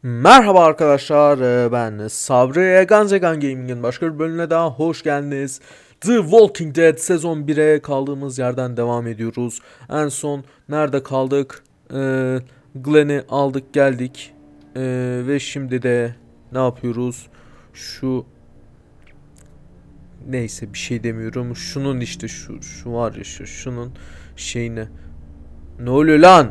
Merhaba arkadaşlar, ben Sabri. Ganzegan Gaming'in başka bir bölümüne daha hoş geldiniz. The Walking Dead sezon 1'e kaldığımız yerden devam ediyoruz. En son nerede kaldık? Glenn'i aldık geldik. Ve şimdi de ne yapıyoruz? Neyse, bir şey demiyorum. Şunun işte şu var ya, şunun şeyine. Ne oluyor lan?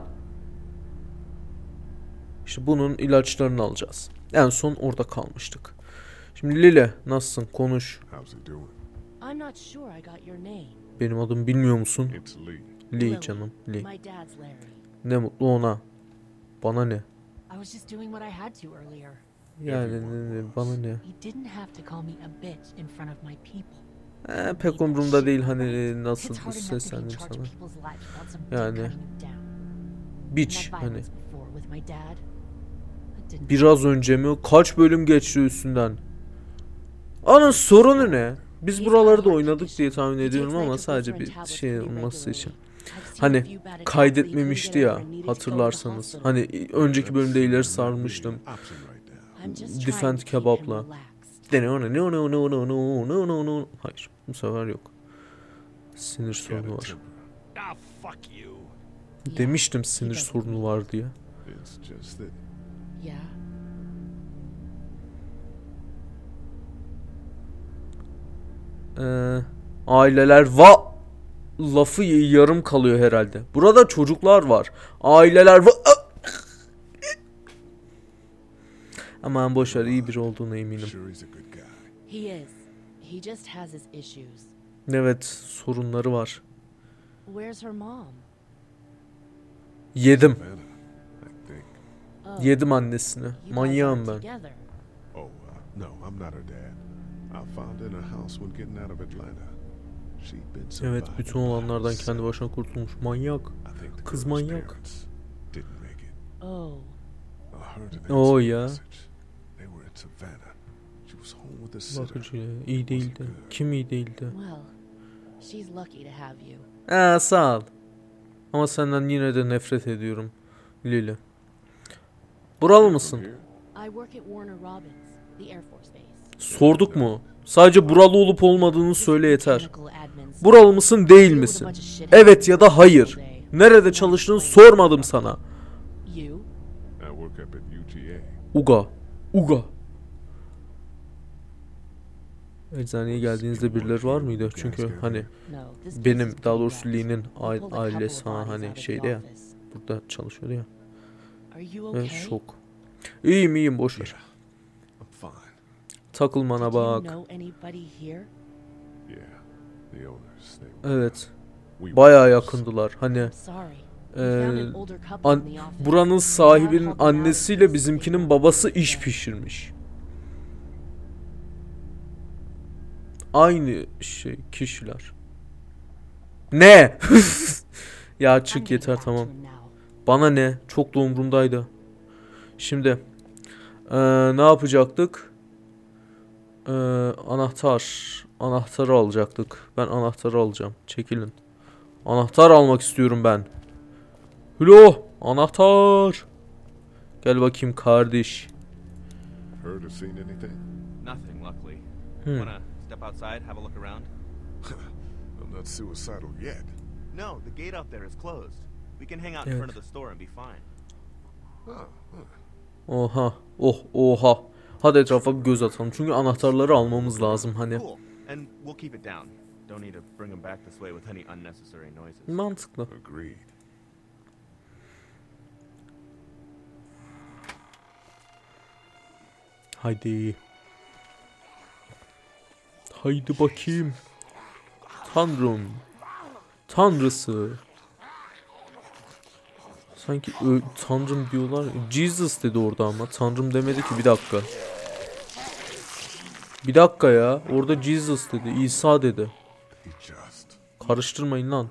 İşte bunun ilaçlarını alacağız. En son orada kalmıştık. Şimdi Lily, nasılsın? Konuş. Benim adımı bilmiyor musun? Lee canım, Lee. Ne mutlu ona. Bana ne? Yani bana ne? Pek umurumda değil hani nasıl seslendim sana. Yani bitch hani. Biraz önce mi? Kaç bölüm geçti üstünden? Onun sorunu ne? Biz buraları da oynadık diye tahmin ediyorum ama sadece bir şey olması için. Hani kaydetmemişti ya, hatırlarsanız. Hani önceki bölümde ileri sarmıştım. Defend kebapla. Hayır, bu sefer yok. Sinir sorunu var. Demiştim sinir sorunu var diye. Aileler lafı yarım kalıyor herhalde. Burada çocuklar var. Aileler Aman boşver, iyi biri olduğuna eminim. Evet, sorunları var. Yedim. Yedim annesini. Manyağım ben. Evet, bütün olanlardan kendi başına kurtulmuş. Manyak. Kız manyak. Oh ya. Bakıcı iyi değildi. Kim iyi değildi? Sağ ol. Ama senden yine de nefret ediyorum Lily. Buralı mısın? Sorduk mu? Sadece buralı olup olmadığını söyle yeter. Buralı mısın, değil misin? Evet ya da hayır. Nerede çalıştığını sormadım sana. Uga. Eczaneye geldiğinizde birileri var mıydı? Çünkü hani benim, daha doğrusu Lee'nin ailesi hani şeyde ya, burada çalışıyordu ya. Ve şok. İyiyim boşver. Takılmana bak. Evet. Bayağı yakındılar. Hani buranın sahibinin annesiyle bizimkinin babası iş pişirmiş. Aynı şey kişiler. Ne? Ya çık yeter, tamam. Bana ne? Çok da umurumdaydı. Şimdi ne yapacaktık? Anahtarı alacaktık. Ben anahtarı alacağım. Çekilin. Anahtar almak istiyorum ben. Hülo, anahtar. Gel bakayım kardeş. Step outside, have a look around. I'm not suicidal yet. No, the gate out there is closed. We can hang out in front of the store and be fine. Oha. Oha. Hadi etrafa bir göz atalım. Çünkü anahtarları almamız lazım hani. Cool. And we'll keep it down. Don't need to bring them back this way with any unnecessary noises. Mantıklı. Agreed. Haydi. Haydi bakayım. Tanrım. Tanrısı. Sanki Tanrım diyorlar. Jesus dedi orada ama. Tanrım demedi ki, bir dakika. Bir dakika ya. Orada Jesus dedi. İsa dedi. Karıştırmayın lan.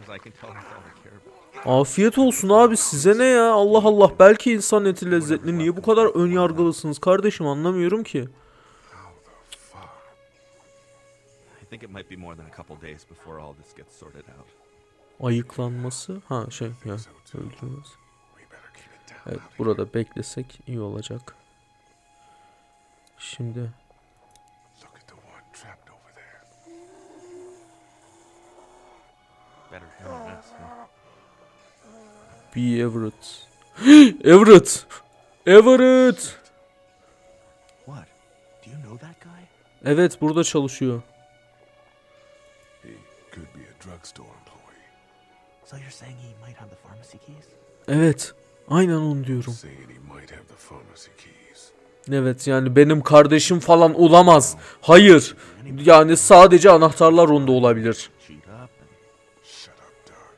Afiyet olsun abi, size ne ya? Allah Allah, belki insan eti lezzetli. Niye bu kadar ön yargılısınız kardeşim, anlamıyorum ki. Ayıklanması? Ha şey ya, öldürmez. Evet, burada beklesek iyi olacak. Şimdi Look at the one trapped over there. Better handle this, huh? B. Everett. Everett! Everett! What? Do you know that guy? Evet, burada çalışıyor. He could be a drugstore employee. So you're saying he might have the pharmacy keys? Evet, aynen onu diyorum. Saying he might have the pharmacy keys. Evet, yani benim kardeşim falan olamaz. Hayır. Yani sadece anahtarlar onda olabilir. Cheat up and Shut up, Doug.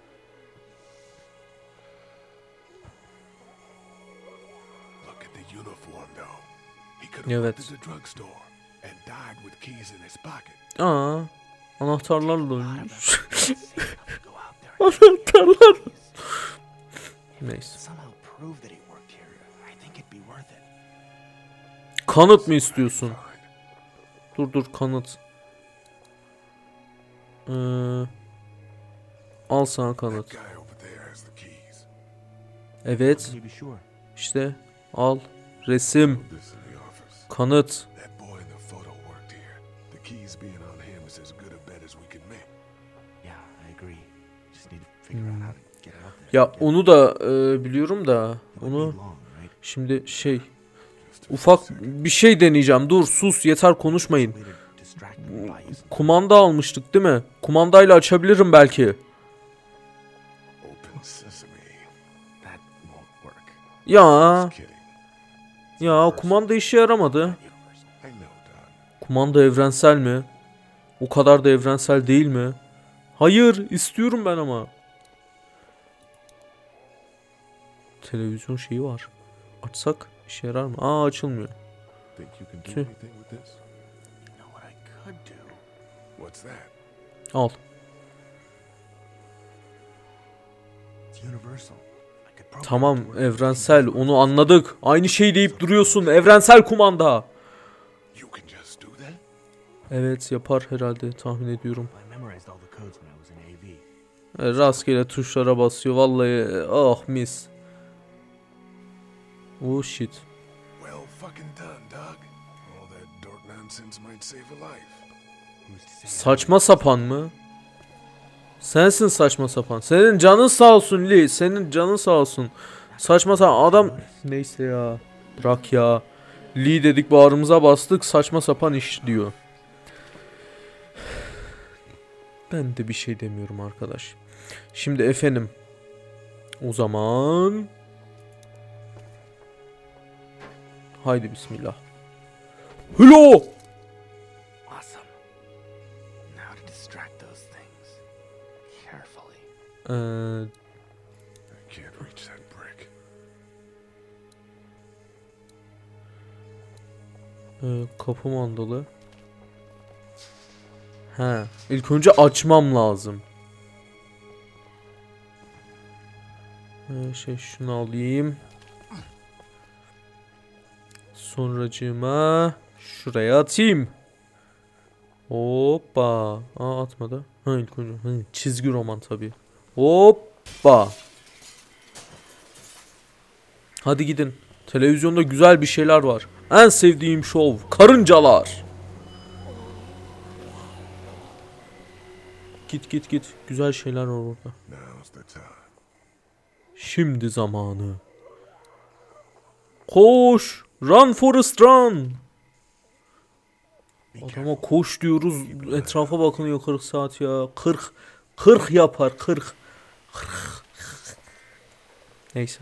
Look at the uniform, though. He could have Evet. worked at the drugstore and died with keys in his pocket. Aa, anahtarlarla ölmüş. see how we go out there and Anahtarlar. Neyse. somehow prove that he worked here. I think it'd be worth it. Kanıt mı istiyorsun? Fine. Dur kanıt. Al sana kanıt. That guy over there has the keys. Evet, Can you be sure? işte al. Resim, This in the office. kanıt. That boy in the photo worked here. The keys being on him is as good a bet as we can make. Yeah, I agree. Just need to figure out how to get out there. Ya onu da biliyorum da It won't onu be long, right? şimdi şey Just a ufak second. bir şey deneyeceğim. Dur sus yeter konuşmayın. Way to distract them by using Kumanda almıştık değil mi? Kumandayla açabilirim belki. Open sesame. that won't work. Ya Just kidding. ya kumanda işe yaramadı. Universal. I know, Doug. Kumanda evrensel mi? O kadar da evrensel değil mi? Hayır, istiyorum ben ama. Televizyon şeyi var. Açsak işe yarar mı? Aa, açılmıyor. Think you can do Tüh. anything with this? You know what I could do? What's that? Al. It's universal. I could program Tamam, it to work. evrensel, onu anladık. Aynı şey deyip duruyorsun. Evrensel kumanda. You can just do that? Evet, yapar herhalde, tahmin ediyorum. I memorized all the codes when I was in AV. Rastgele tuşlara basıyor vallahi. Oh mis. Oh shit. Well fucking done, Doug. All that dork nonsense might save a life. Who's to say Saçma sapan mı? Sensin saçma sapan. Senin canın sağ olsun Lee. Senin canın sağ olsun. Saçma sapan adam. Neyse ya. Bırak ya. Lee dedik, bağrımıza bastık. Saçma sapan iş diyor. Ben de bir şey demiyorum arkadaş. Şimdi efendim. O zaman. Haydi bismillah. Hello. Awesome. Now to distract those things. Carefully. I can't reach that brick. Kapı mandalı. He, ilk önce açmam lazım. Şunu alayım. Sonracığıma şuraya atayım. Hoppa. Aa, atmadı. Ha, ilk önce. Çizgi roman tabii. Hoppa. Hadi gidin. Televizyonda güzel bir şeyler var. En sevdiğim şov. Karıncalar. Git. Güzel şeyler var orada. Now's the time. Şimdi zamanı. Koş. Run Forrest run. Adama koş diyoruz. Etrafa bakınıyor 40 saat ya. 40 yapar 40. Neyse.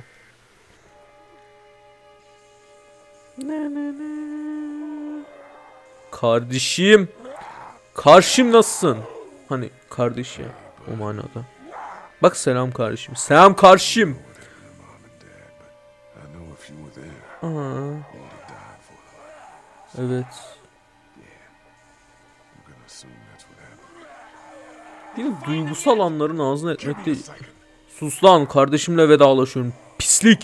Kardeşim. Karşım nasılsın? Hani kardeş ya, o manada. Bak, selam kardeşim. Selam kardeşim. Mom and Dad, but I know if you were there, Aa, you'd have died for the life. evet. I'm gonna assume that's what happened. Bir de duygusal anların ağzına Give etmek me a de... second. Sus lan, kardeşimle vedalaşıyorum. Pislik.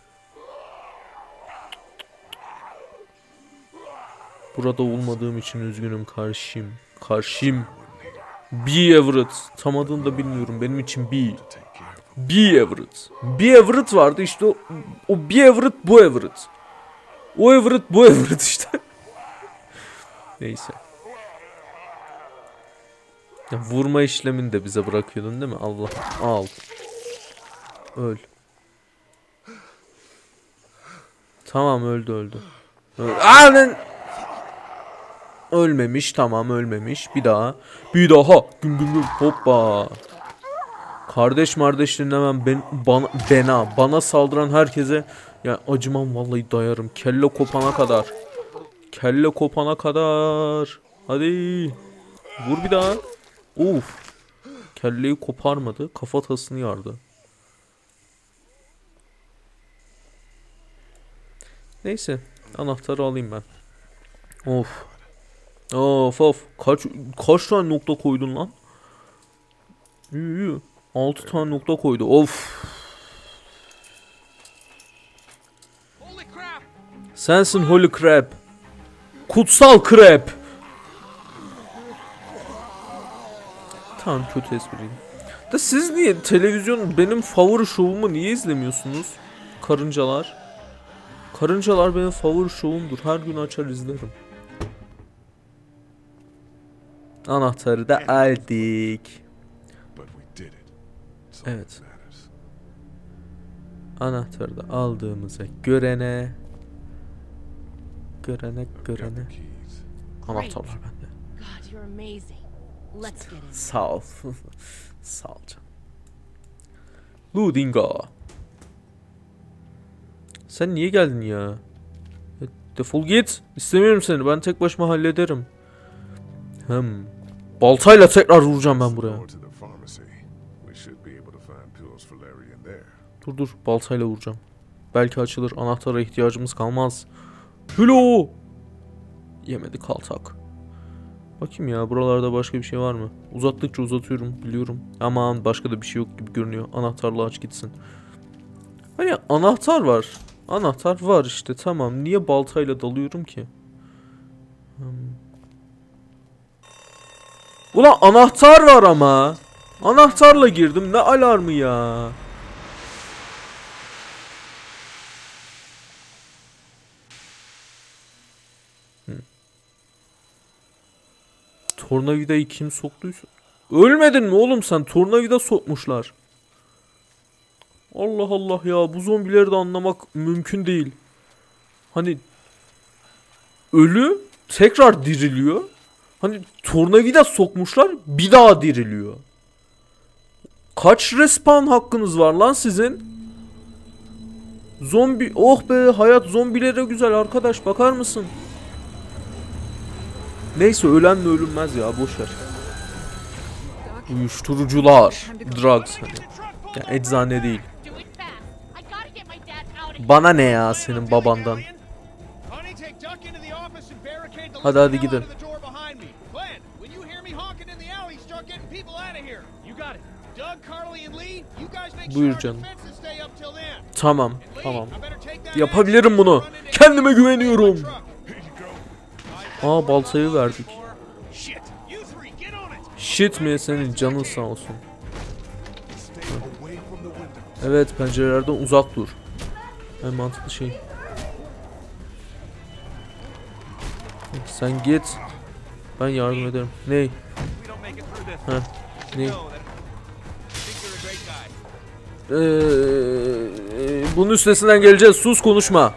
Burada olmadığım için üzgünüm kardeşim. Karşım. B. Everett. Tam adını da bilmiyorum. Benim için B. Take care of B Everett. B Everett vardı işte o B Everett bu Everett. O Everett bu Everett işte. Neyse. Ya vurma işlemini de bize bırakıyordun değil mi? Allah al. Öl. Tamam öldü. Lan! Ölmemiş, tamam ölmemiş. Bir daha. Güm güm güm. Hoppa. Kardeş dinlemem bana saldıran herkese ya acımam vallahi dayarım. Kelle kopana kadar. Hadi. Vur bir daha. Uf. Kelleyi koparmadı. Kafatasını yardı. Neyse. Anahtarı alayım ben. Of. Kaç tane nokta koydun lan? 6 tane nokta koydu. Of. Sensin Holy Crap. Kutsal Crap. Tamam kötü espriydi. Da siz niye televizyon benim favori şovumu niye izlemiyorsunuz? Karıncalar. Karıncalar benim favori şovumdur. Her gün açar izlerim. Anahtarı da aldık. Evet. Anahtarı da aldığımıza görene. Anahtarlar bende. Sağ ol. Sağ ol canım. Ludinga. Sen niye geldin ya? Defol git. İstemiyorum seni. Ben tek başıma hallederim. Baltayla tekrar vuracağım ben buraya. Dur. Baltayla vuracağım. Belki açılır. Anahtara ihtiyacımız kalmaz. Hülo. Yemedi kaltak. Bakayım ya buralarda başka bir şey var mı? Uzattıkça uzatıyorum biliyorum. Aman başka da bir şey yok gibi görünüyor. Anahtarla aç gitsin. Hani anahtar var. Anahtar var işte tamam. Niye baltayla dalıyorum ki? Ulan anahtar var ama. Anahtarla girdim. Ne alarmı ya? Tornavidayı kim soktuysa. Ölmedin mi oğlum sen? Tornavida sokmuşlar. Allah Allah ya. Bu zombileri de anlamak mümkün değil. Hani ölü tekrar diriliyor. Hani tornavida sokmuşlar bir daha diriliyor. Kaç respawn hakkınız var lan sizin? Zombi. Oh be hayat zombilere güzel arkadaş bakar mısın? Neyse ölenle ölünmez ya boşver. Uyuşturucular. Drugs hani. Ya eczane değil. Bana ne ya senin babandan. Hadi gidin. Buyur canım. Tamam. Yapabilirim bunu. Kendime güveniyorum. Baltayı verdik. Shit mi senin canın sağ olsun. Evet pencerelerden uzak dur. En mantıklı şey. Sen git. Ben yardım ederim. Ney? Ney? Bunun üstesinden geleceğiz. Sus konuşma.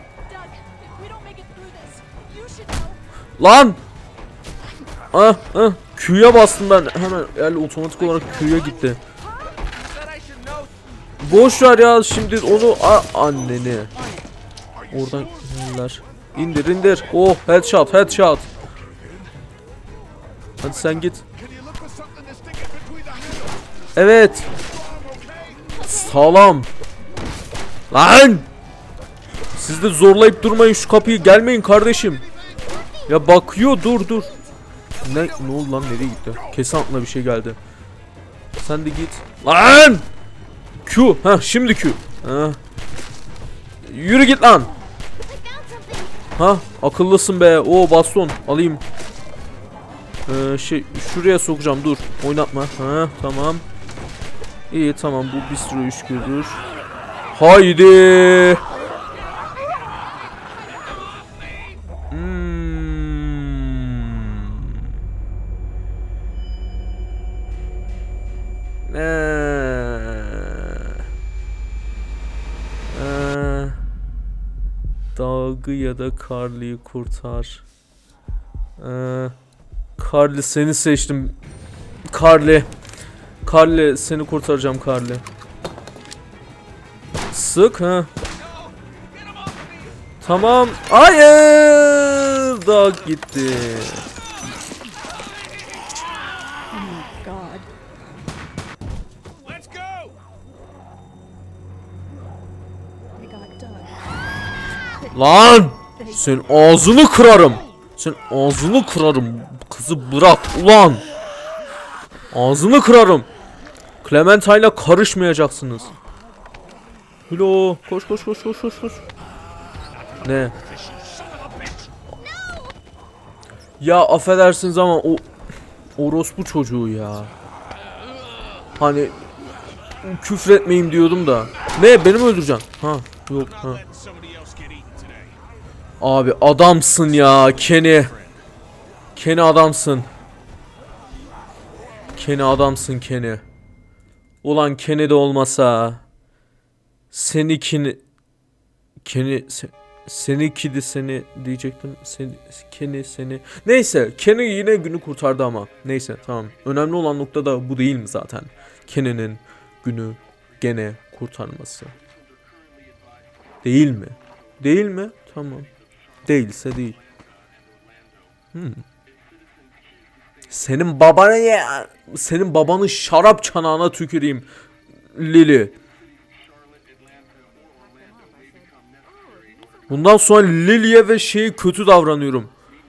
Lan! Q'ya bastım ben. Hemen yani otomatik olarak Q'ya gitti. Boş ver ya şimdi onu anneni. Oradan neler? İndir. Oh headshot. Hadi sen git. Evet. Sağlam. Lan! Siz de zorlayıp durmayın şu kapıyı. Gelmeyin kardeşim. Ya bakıyor dur. Ne oldu lan nereye gitti? Kesin aklına bir şey geldi. Sen de git. Lan! Q. Şimdi Q. Yürü git lan. Akıllısın be. Baston alayım. Şuraya sokacağım dur. Oynatma. Tamam. İyi tamam, bu bir sürü iş görür. Haydi. Doug'u ya da Carly'yi kurtar. Carly, seni seçtim. Carly seni kurtaracağım Carly. Sık ha. Tamam. Hayır. Doug gitti. God. Let's go! I got Doug. Lan! Sen ağzını kırarım. Sen ağzını kırarım. Kızı bırak ulan. Ağzını kırarım. Clementine'la karışmayacaksınız. Hilo, koş. Ne? Ya affedersiniz ama o orospu çocuğu ya. Hani küfretmeyeyim diyordum da. Ne, beni mi öldüreceksin? Ha, yok ha. Abi adamsın ya Kenny. Kenny adamsın. Kenny. Ulan Kenny de olmasa seninki seni diyecektim. Seni. Neyse, Kenny yine günü kurtardı ama. Neyse tamam. Önemli olan nokta da bu değil mi zaten? Kenny'nin günü gene kurtarması. Değil mi? Değil mi? Tamam. Değilse değil. Senin babanın şarap çanağına tüküreyim Lily. Bundan sonra Lily'ye ve kötü davranıyorum.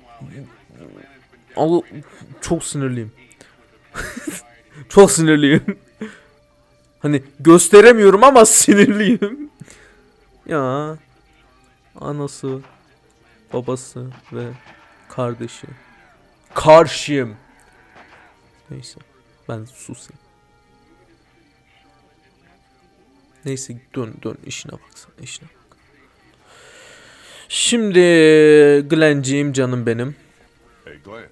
Çok sinirliyim. Çok sinirliyim. Hani gösteremiyorum ama sinirliyim. Ya anası, babası ve kardeşi. Karşıyım. Neyse, ben susayım. Neyse, dön işine baksana, işine bak. Şimdi Glenn'ciğim, canım benim. Hey, Glenn.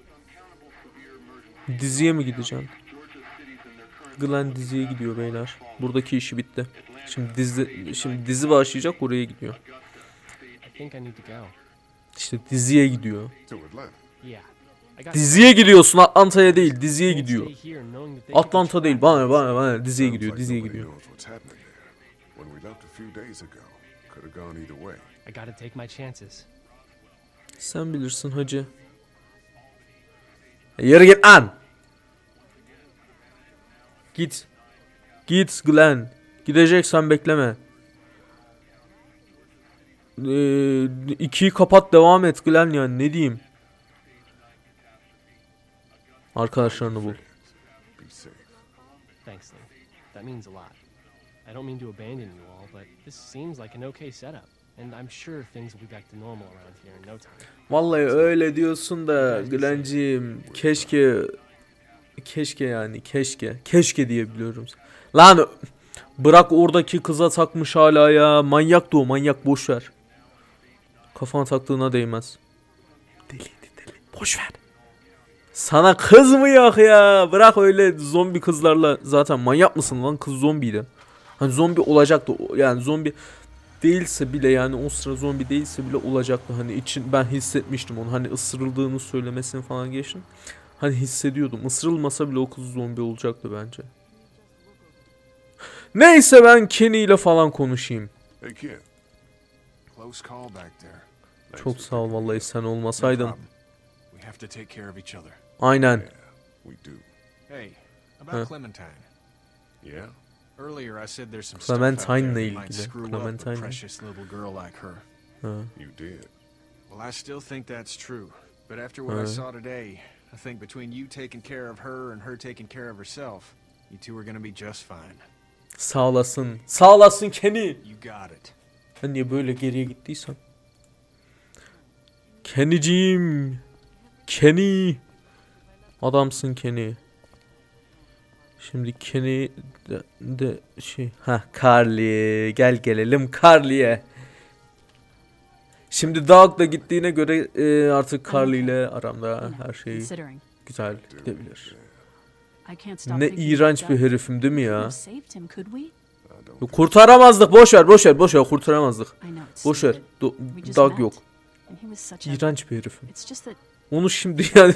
Diziye mi gideceksin? Glenn diziye gidiyor beyler. Buradaki işi bitti. Şimdi dizi başlayacak, oraya gidiyor. İşte diziye gidiyor. To Atlanta. Diziye gidiyorsun, Atlanta'ya değil, diziye gidiyor. Atlanta değil, bana diziye gidiyor, Sounds like diziye nobody gidiyor. knows what's happening there. When we left a few days ago, could have gone either way. I gotta take my chances. Sen bilirsin hacı. Yürü git lan. Git Glenn. Gideceksen bekleme. 2'yi kapat, devam et Glenn, yani ne diyeyim. Arkadaşlarını bul. Be safe. Thanks, Lee. That means a lot. I don't mean to abandon you all, but this seems like an okay setup. And I'm sure things will be back to normal around here in no time. Vallahi öyle diyorsun da Glenn'ciğim, keşke diyebiliyorum. Lan bırak, oradaki kıza takmış hala ya. Manyak da o, manyak, boş ver. Kafana taktığına değmez. Deli. Boş ver. Sana kız mı yok ya? Bırak öyle zombi kızlarla, zaten manyak mısın lan, kız zombiydi. Hani zombi olacaktı, yani zombi değilse bile, yani o sıra zombi değilse bile olacaktı. Hani ben hissetmiştim onu, hani ısırıldığını söylemesini falan geçtim. Hani hissediyordum, ısırılmasa bile o kız zombi olacaktı bence. Neyse, ben Kenny ile falan konuşayım. Hey, kid. Close call back there. Thanks Çok for sağ ol picking me vallahi, up. sen No olmasaydın. problem. We have to take care of each other. Aynen. Yeah, we do. Hey, about Huh. Clementine. Yeah? Earlier I said there's some Clementine'le stuff out there that ilgili. might screw up Clementine. a precious little girl like her. Ha. You did. Well, I still think that's true. But after what I saw today, I think between you taking care of her and her taking care of herself, you two are gonna be just fine. Sağ olasın. Sağ olasın Kenny. You got it. Ben niye böyle geriye gittiysem. Kenny'ciğim. Kenny. Adamsın Kenny. Şimdi Kenny de şey Carly gel gelelim Carly'ye. Şimdi Doug da gittiğine göre artık Carly ile aramda her şey Considering. güzel gidebilir. I can't stop Ne thinking iğrenç about bir Doug. herifim değil mi Could ya? have saved him, could we? Kurtaramazdık, boş ver kurtaramazdık. I know it's Boş ver. stupid. We just Doug met, yok. and he was such a. İğrenç bir herifim. It's just that Onu şimdi yani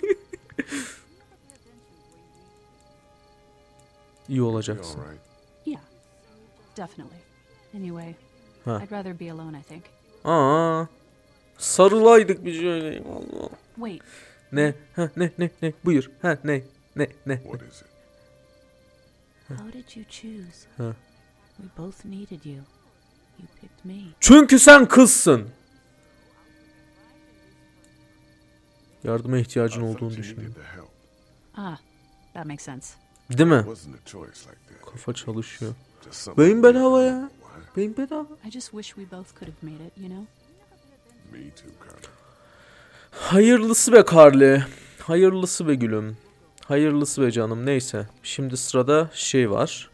iyi You olacaksın. all right? yeah, definitely. Anyway, Huh. I'd rather be alone. I think. Aa. Sarılaydık bir şöyle. Allah. Wait, Ne? Ha ne? Buyur. Ha ne? What is it? how did you choose? Huh. We both needed you. You picked me. Çünkü sen kızsın. Yardıma ihtiyacın I thought olduğunu you düşündüm. needed the help. Ah, that makes sense. Değil mi? It wasn't a choice like that. Kafa çalışıyor. Just something Beyin bedava ya. Why? Beyin bedava. I just wish we both could have made it. You know. Me too, Carly. Hayırlısı be Carly. Hayırlısı be gülüm. Hayırlısı be canım. Neyse. Şimdi sırada şey var.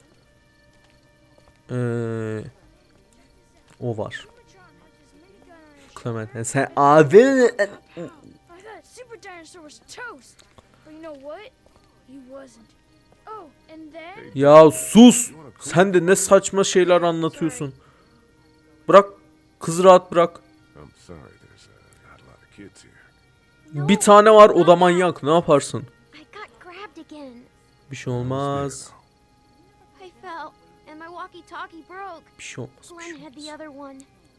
O var. Clement. Sen abi. I thought Super Dinosaur was toast. But you know what? He wasn't. Oh, and then... Ya sus. Sen de ne saçma şeyler anlatıyorsun. Bırak. Kızı rahat bırak. I'm sorry, there's not a lot of kids here. Bir tane var, o da manyak. Ne yaparsın? I got grabbed again. Bir şey olmaz. I fell, and my walkie-talkie broke. Bir şey olmaz. Bir şey Glenn had the olmaz. other one.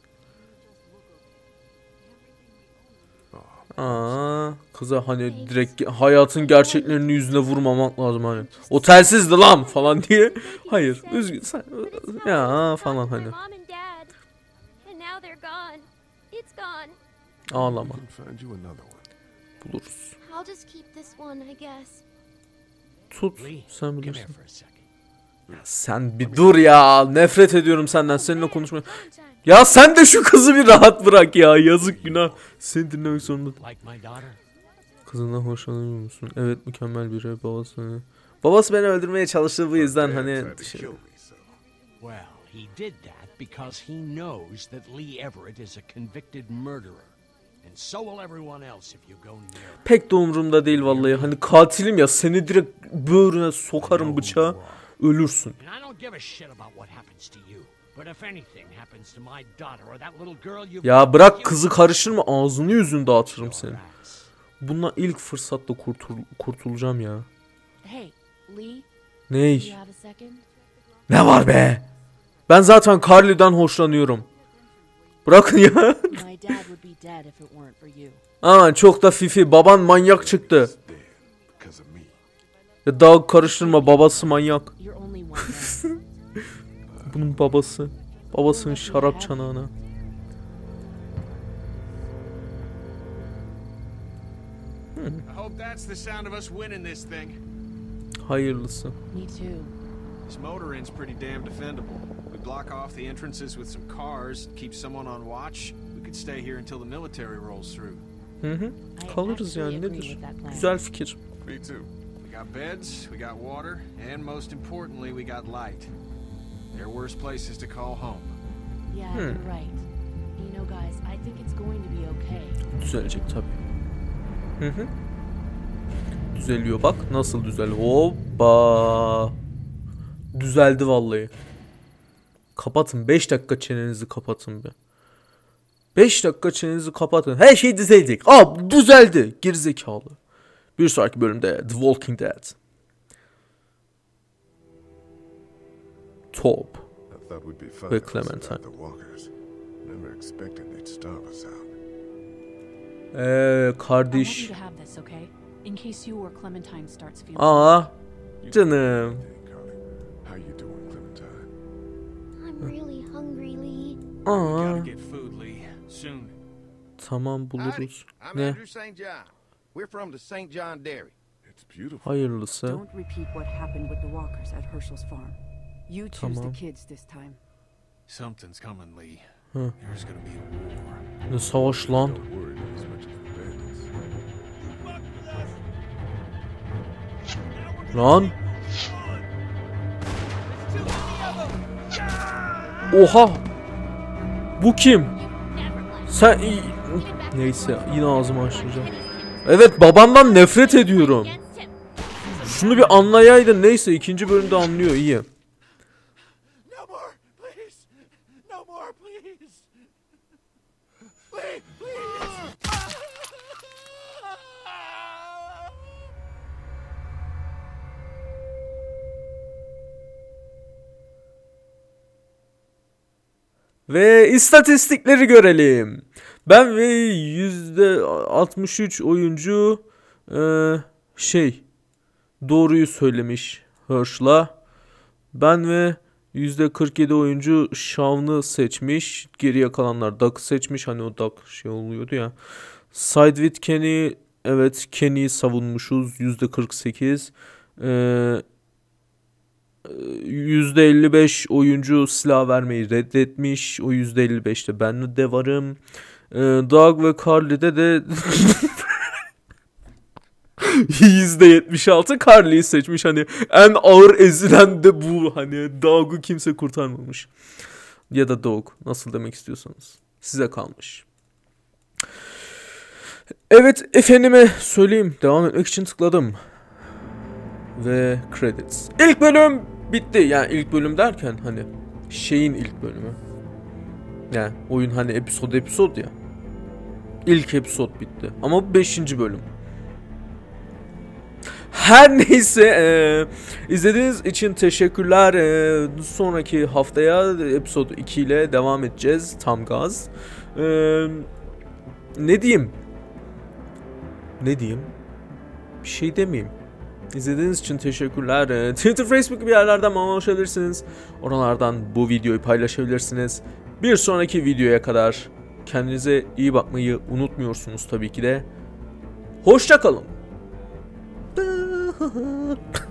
Aa, kıza hani direkt hayatın gerçeklerini yüzüne vurmamak lazım hani. O telsizdi lan falan diye. Hayır, üzgün sen ya falan hani. My mom and dad. And now they're gone. It's gone. Ağlama. We can find you another one. Buluruz. I'll just keep this one, I guess. Tut. Lee, Sen come here bilirsin. for a second. Sen bir dur ya. Nefret ediyorum senden. Seninle konuşmaya. Clementine. Ya sen de şu kızı bir rahat bırak ya. Yazık günah. Seni dinlemek zorunda. Like my daughter? Kızından hoşlanıyor musun? Evet, mükemmel biri. Babası beni öldürmeye çalıştı, bu yüzden Dad hani tried to kill me, so. Well, he did that because he knows that Lee Everett is a convicted murderer. And so will everyone else if you go near him. pek de umurumda değil vallahi. Hani katilim ya, seni direkt böğrüne sokarım bıçağı, ölürsün. And I don't give a shit about what happens to you. But if anything happens to my daughter or that little girl you've Ya got bırak with kızı you, karıştırma, ağzını yüzünü dağıtırım your seni. ass. Bundan ilk fırsatta kurtulacağım ya. Hey, Lee, Ney? you have a second? Ne var be? Ben zaten Carly'den hoşlanıyorum. Bırakın ya. My dad would be dead if it weren't for you. Aman çok da fifi. Baban manyak çıktı. He's dead because of me. Ya daha karıştırma, babası manyak. You're only one man. Bunun babası. Babasının şarap çanağına. I hope that's the sound of us winning this thing. Hayırlısı. Me too. This motor inn's pretty damn defendable. We block off the entrances with some cars, keep someone on watch. We could stay here until the military rolls through. Hı hı. I Kalırız actually yani, agree nedir? with that plan. Güzel fikir. Me too. We got beds, we got water, and most importantly, we got light. There are worse places to call home. Yeah, you're right. You know, guys, I think it's going to be okay. Düzelecek tabii. Hı hı. Düzeliyor bak. Nasıl düzel? Hoppa. Düzeldi vallahi. Kapatın. 5 dakika çenenizi kapatın be. 5 dakika çenenizi kapatın. Her şey düzelecek. Aa, düzeldi. Gerizekalı. Bir sonraki bölümde The Walking Dead. Top. I thought we'd be fine Ve if we Clementine. survived the walkers. Never expected they'd starve us out. I want Kardeş. you to have this, okay? In case you or Clementine starts feeling. Aa, You canım. Hey, Carly. How you doing, Clementine? I'm really hungry, Lee. We Aa, gotta get food, Lee. Soon. tamam buluruz. I'm Ne? Andrew St. John. We're from the St. John Dairy. It's beautiful. Hayırlısı. Don't repeat what happened with the walkers at Herschel's farm. You choose Tamam. the kids this time. Something's coming, Lee. Huh. There's gonna be a war. Ne savaş lan? Don't worry not as much as the bandits. Lan Oha! Bu kim? Sen... Neyse yine ağzımı açacağım. Evet, babandan nefret ediyorum. Şunu bir anlayaydın. Neyse, ikinci bölümde anlıyor, iyi. No more, please. No more, please. Please, please. Ve istatistikleri görelim. Ben ve %63 oyuncu doğruyu söylemiş Herschel'a. Ben ve %47 oyuncu Shaun'u seçmiş. Geriye kalanlar Doug'u seçmiş. Hani o Doug şey oluyordu ya. Side with Kenny. Evet, Kenny'yi savunmuşuz. %48. %55 oyuncu silah vermeyi reddetmiş. O %55'te ben de varım. Doug ve Carly'de de %76 Carly'yi seçmiş. Hani en ağır ezilen de bu. Hani Doug'u kimse kurtarmamış. Ya da Doug, nasıl demek istiyorsanız. Size kalmış. Evet, efendime söyleyeyim. Devam etmek için tıkladım. Ve credits. İlk bölüm bitti. Yani ilk bölüm derken hani şeyin ilk bölümü. Yani oyun hani episod ya. İlk episod bitti. Ama bu 5. bölüm. Her neyse, izlediğiniz için teşekkürler. Sonraki haftaya episod 2 ile devam edeceğiz. Tam gaz. Ne diyeyim? Bir şey demeyeyim. İzlediğiniz için teşekkürler. Twitter, Facebook gibi yerlerden bana ulaşabilirsiniz. Oralardan bu videoyu paylaşabilirsiniz. Bir sonraki videoya kadar kendinize iyi bakmayı unutmuyorsunuz tabii ki de. Hoşça kalın.